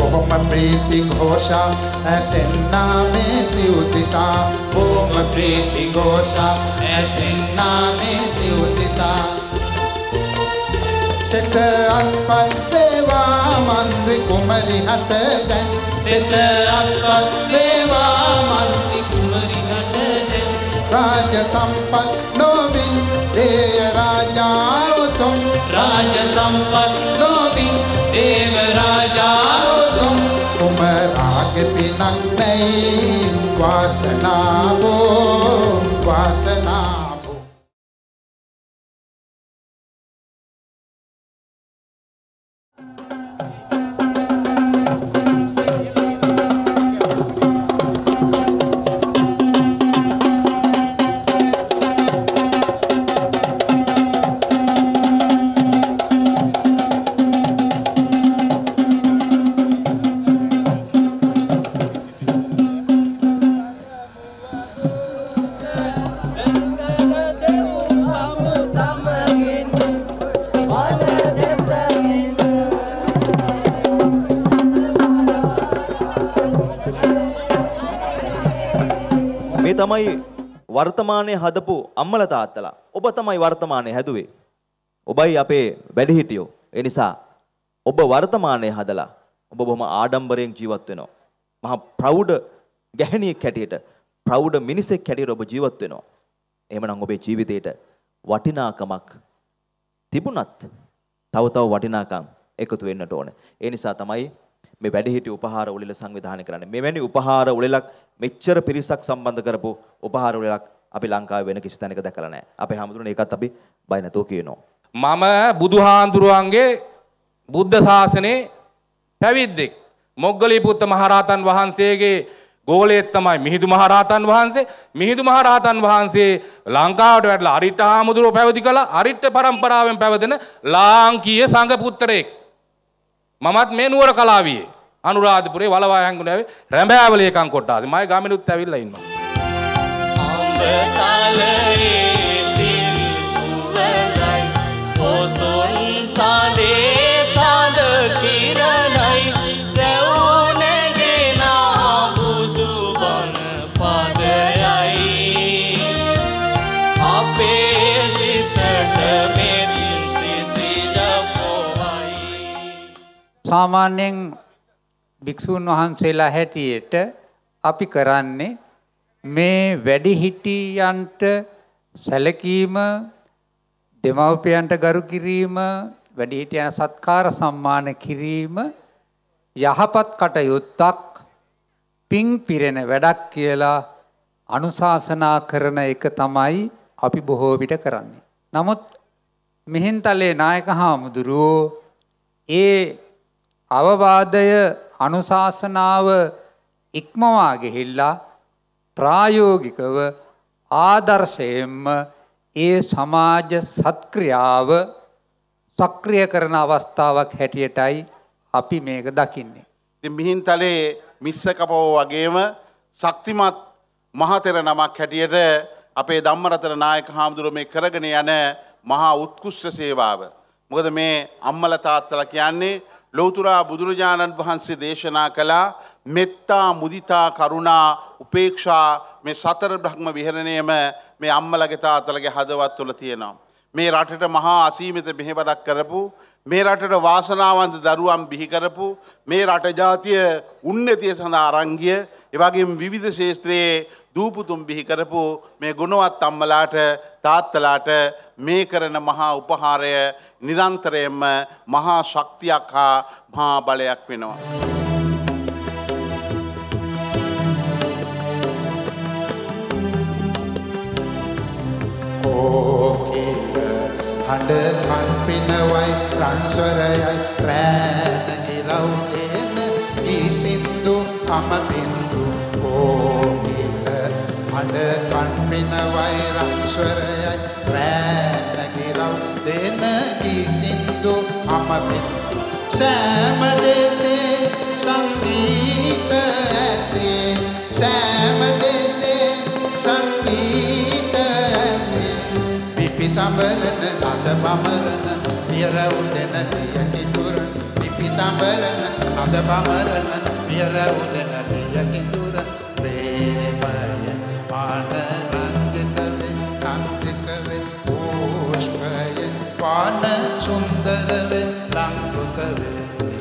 Om Priti Ghosha Asenna me siutisa Om Priti Ghosha Asenna me siutisa Seta atpat deva mandri kumari hata dan Seta atpat deva mandri kumari hata dan Raja sampat novin Deya Raja utum Raja sampat novin Deya Raja utum Kumarage pinak nai Vasana bo Vasana තමයි වර්තමානයේ හදපු අම්මලා තාත්තලා. ඔබ තමයි වර්තමානයේ හැදුවේ. ඔබයි අපේ වැඩිහිටියෝ. ඒ නිසා ඔබ වර්තමානයේ හදලා ඔබ බොහොම ආඩම්බරයෙන් ජීවත් වෙනවා. මහා ප්‍රෞඩ ගැහණියෙක් හැටියට, ප්‍රෞඩ මිනිසෙක් හැටියට ඔබ ජීවත් වෙනවා. එහෙමනම් ඔබේ ජීවිතේට වටිනාකමක් තිබුණත් තව වටිනාකම් එකතු වෙන්නට ඕනේ. ඒ නිසා තමයි මේ වැඩිහිටි උපහාර උළෙල සංවිධානය කරන්නේ. මෙවැනි උපහාර උළෙලක් මෙච්චර පිරිසක් සම්බන්ධ කරපු උපහාර උළෙලක් අපි ලංකාවේ වෙන කිසි තැනක දැකලා නැහැ. අපේ හැමදෙරෝනේ ඒකත් අපි බය නැතුව කියනවා. මම බුදුහාඳුරුවන්ගේ බුද්ධ ශාසනයේ පැවිද්දෙක්. මොග්ගලීපුත්ත මහරහතන් වහන්සේගේ ගෝලයේ තමයි මිහිඳු මහරහතන් වහන්සේ. මිහිඳු මහරහතන් වහන්සේ ලංකාවට වැඩලා අරිට්ඨ හාමුදුරුවෝ පැවිදි කළා. අරිට්ඨ පරම්පරාවෙන් පැවදෙන ලාංකීය සංඝ පුත්‍රයෙක්. මමත් මේ නුවර කලාවියේ අනුරාධපුරේ වලවාහැංගුණාවේ රැඹෑවලේ එකන් කොටාදී මම ගාමිනුත් ඇවිල්ලා ඉන්නවා. අම්බතලයේ සිල් සුවඳයි පොසොන් සාදේ සාද කිරණයි රැවුනගෙන බුදු බණ පදයයි අපේ සිතට මෙත් සිසිල පොවයි. සාමාන්‍යයෙන් භික්ෂුන් වහන්සේලා හැටියට අපි කරන්නේ මේ වැඩිහිටියන්ට සැලකීම, දෙමව්පියන්ට ගරු කිරීම, වැඩිහිටියන් සත්කාර සම්මාන කිරීම යහපත් කටයුත්තක්, පිං පිරෙන වැඩක් කියලා අනුශාසනා කරන එක තමයි අපි බොහෝ විට කරන්නේ. නමුත් මිහින්තලේ නායක හාමුදුරුවෝ ඒ අවවාදය අනුශාසනාව ඉක්මවා ගිහිල්ලා ප්‍රායෝගිකව ආදර්ශයෙන්ම ඒ සමාජ සත්ක්‍රියාව සක්‍රිය කරන අවස්ථාවක් හැටියටයි අපි මේක දකින්නේ. ඉතින් මිහින්තලේ මිස්සකපව වගේම ශක්තිමත් මහතෙර නමක් හැටියට අපේ ධම්මරතන නායක හාමුදුරුවෝ මේ කරගෙන යන මහා උත්කෘෂ්ඨ සේවාව. මොකද මේ අම්මලා තාත්තලා කියන්නේ ලෞතුරා බුදුරජාණන් වහන්සේ දේශනා කළා මෙත්තා මුදිතා කරුණා උපේක්ෂා මේ සතර බ්‍රහ්ම විහරණයම මේ අම්මලගේ තාත්තලගේ හදවත් තුළ තියෙනවා. මේ රටට මහා අසීමිත මෙහෙවරක් කරපු, මේ රටට වාසනාවන්ත දරුවන් බිහි කරපු, මේ රට ජාතිය උන්නතිය සඳහා අරන් ගිය, ඒ වගේම විවිධ ශාස්ත්‍රයේ දූපුතුන් බිහි කරපු මේ ගුණවත් අම්මලාට තාත්තලාට මේ කරන මහා උපහාරය නිරන්තරයෙන්ම මහා ශක්තියක් හා මහා බලයක් වෙනවා. හඬ කන් පිනවයි රන්ස්වරයයි රෑනගිරව් දෙන ඉසින්දු අම බින්දු කෝකිල හඬ කන් පිනවයි රන්ස්වරයයි රෑනගිරව් දෙන ඉසින්දු අම බින්දු සෑම දෙසේ සංගීත ඇසේ සෑම දෙසේ සංගීත ඇසේ පිපිතඹරන නද බමරන පිරව් දෙන දියකි දුරන පිපිත තඹරන අද බමරන පියර උදන පියකිඳුර ප්‍රේමය පාන රංජිත වේ කාන්තිත වේ පුෂ්පය පාන සුන්දර වේ ලංකృత වේ.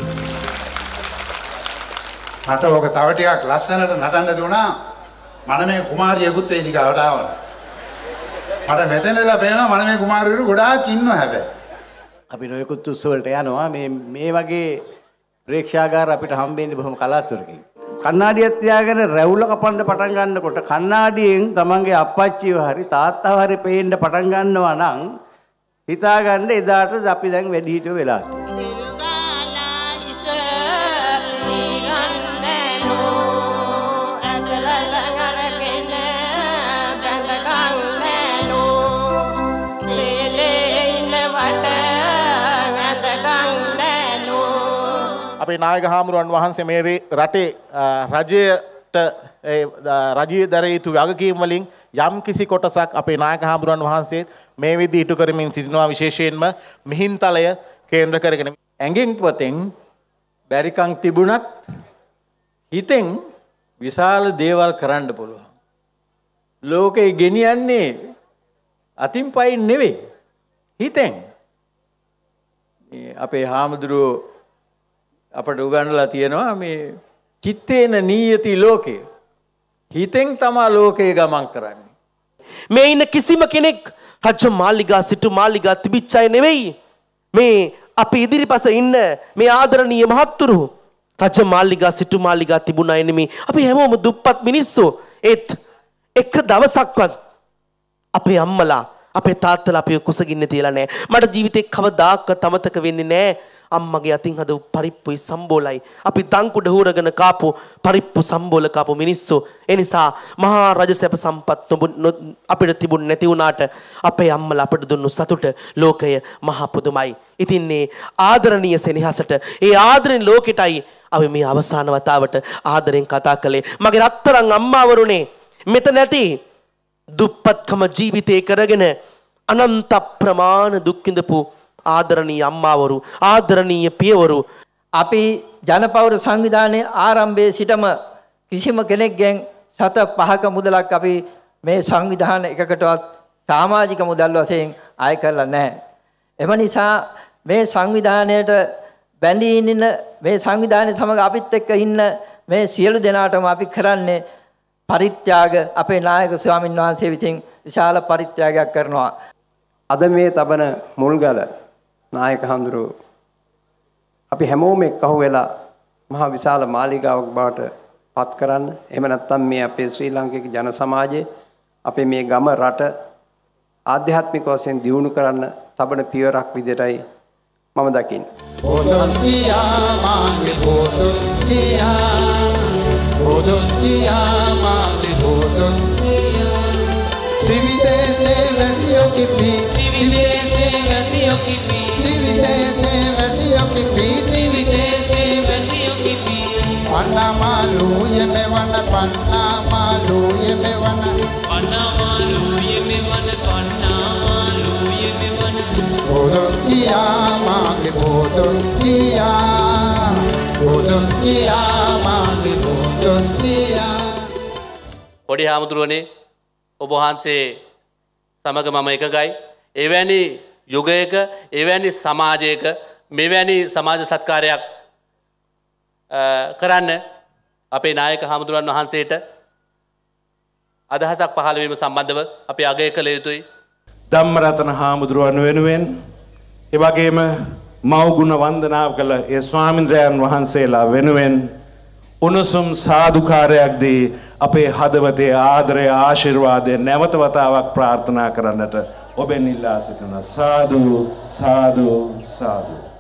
මට ඔක තව ටිකක් ලස්සනට නටන්න දුනා මනමේ කුමාරියෙකුත් ඒ දිගට ආවන. මට මෙතනලා පේනවා මනමේ කුමාරියරු ගොඩාක් ඉන්නවා හැබැයි. අපි නොයෙකුත් උත්සවවලට යනවා මේ වගේ ප්‍රේක්ෂාගාර අපිට හම්බෙන්නේ බොහොම කලාතුරකින්. කණ්ණාඩියක් තියාගෙන රැවුල කපන්න පටන් ගන්නකොට කණ්ණාඩියෙන් තමන්ගේ අප්පච්චිව හරි තාත්තව හරි පේන්න පටන් ගන්නවා නම් හිතාගන්න එදාට අපි දැන් වැඩිහිටියෝ වෙලා අපේ නායක හාමුදුරන් වහන්සේ මේ රටේ රජයට රජයේ දර යුතු වගකීම් වලින් යම් කිසි කොටසක් අපේ නායක හාමුදුරන් වහන්සේ මේ විදිහට ඉටු කරමින් සිටිනවා. විශේෂයෙන්ම මිහින්තලය කේන්ද්‍ර කරගෙන ඇඟෙන් පොතෙන් බැරිකම් තිබුණත් හිතෙන් විශාල දේවල් කරන්න පුළුවන්. ලෝකේ ගෙනියන්නේ අතින් පයින් නෙවෙයි හිතෙන්. අපේ හාමුදුරුවෝ අපට උගන්වලා තියෙනවා මේ චිත්තේන නීයති ලෝකේ. හිතෙන් තමා ලෝකේ ගමන් කරන්නේ. මේ ඉන්න කිසිම කෙනෙක් රජ මාලිගා සිටු මාලිගා තිබිච්ච අය නෙවෙයි. මේ අපි ඉදිරිපස ඉන්න මේ ආදරණීය මහත්තුරු රජ මාලිගා සිටු මාලිගා තිබුණ අය නෙමෙයි. අපි හැමෝම දුප්පත් මිනිස්සු. ඒත් එක දවසක්වත් අපේ අම්මලා අපේ තාත්තලා අපිව කුසගින්නේ තියලා නැහැ. මට ජීවිතේ කවදාකවත් අමතක වෙන්නේ නැහැ. අම්මගේ අතින් හදපු පරිප්පුයි සම්බෝලයි අපි දංකුඩ හූරගෙන කාපු පරිප්පු සම්බෝල කාපු මිනිස්සු. ඒ නිසා මහා රජ සැප සම්පත් අපිට තිබුණ නැති වුණාට අපේ අම්මලා අපිට දුන්නු සතුට ලෝකය මහා පුදුමයි. ඉතින් මේ ආදරණීය සෙනෙහසට ඒ ආදරෙන් ලෝකෙටයි අපි මේ අවසාන වතාවට ආදරෙන් කතා කළේ. මගේ රත්තරන් අම්මාවරුනේ මෙතන නැති දුප්පත්කම ජීවිතේ කරගෙන අනන්ත ප්‍රමාණ දුක් විඳපු ආදරණීය අම්මාවරු ආදරණීය පියවරු අපි ජනපෞර සංවිධානයේ ආරම්භයේ සිටම කිසිම කෙනෙක්ගෙන් 7-5ක මුදලක් අපි මේ සංවිධාන එකකටවත් සමාජික මුදල් වශයෙන් අය කරලා නැහැ. එම නිසා මේ සංවිධානයට බැඳී ඉන්න මේ සංවිධානයේ සමග අපිත් එක්ක ඉන්න මේ සියලු දෙනාටම අපි කරන්නේ පරිත්‍යාග අපේ නායක ස්වාමීන් වහන්සේ විසින් විශාල පරිත්‍යාගයක් කරනවා. අද මේ තබන මුල්ගල නායක හඳුරු අපි හැමෝම එක්කහුව වෙලා මහා විශාල මාලිගාවක් බවට පත් කරන්න. එහෙම නැත්නම් මේ අපේ ශ්‍රී ලාංකික ජන සමාජයේ අපේ මේ ගම රට ආධ්‍යාත්මික වශයෙන් දියුණු කරන්න තබන පියවරක් විදිහටයි මම දකින්නේ. Bodos kiya mande bodos kiya mande bodos Sivide se vesio kipi Sivide se vesio kipi Sivide se vesio kipi Sivide se vesio kipi Panna malu yeme wana panna malu yeme wana Panna malu yeme wana panna malu yeme wana Bodos kiya mande bodos kiya mande bodos kiya පොඩි හාමුදුරුවනේ ඔබ වහන්සේ සමග මම එකගයි. එවැනි යුගයක එවැනි සමාජයක මෙවැනි සමාජ සත්කාරයක් කරන්න අපේ නායක හාමුදුරුවන් වහන්සේට අදහසක් පහළ වීම සම්බන්ධව අපි අගය කළ යුතුයි. ධම්මරතන හාමුදුරුවන් වෙනුවෙන් ඒ වගේම මව්ගුණ වන්දනාව කළ ඒ ස්වාමින්ද්‍රයන් වහන්සේලා වෙනුවෙන් උණුසුම් සාදුකාරයක් දී අපේ හදවතේ ආදරය ආශිර්වාදය නැවත වතාවක් ප්‍රාර්ථනා කරන්නට ඔබෙන් ඉල්ලා සිටිනවා. සාදු සාදු සාදු.